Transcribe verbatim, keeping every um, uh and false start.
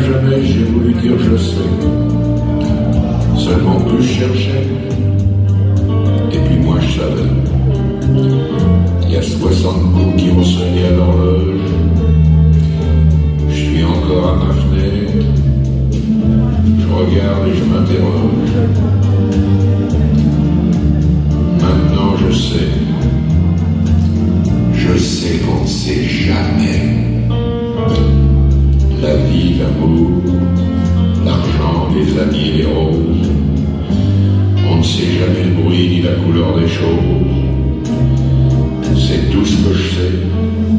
jamais j'ai voulu dire je sais. Seulement eux cherchaient, et puis moi je savais. Il y a soixante coups qui ont sonné à l'horloge. Je suis encore à ma fenêtre. Je regarde et je m'interroge. Maintenant je sais. Je sais qu'on ne sait jamais. La vie, l'amour, l'argent, les amis et les roses. On ne sait jamais le bruit ni la couleur des choses. C'est tout ce que je sais.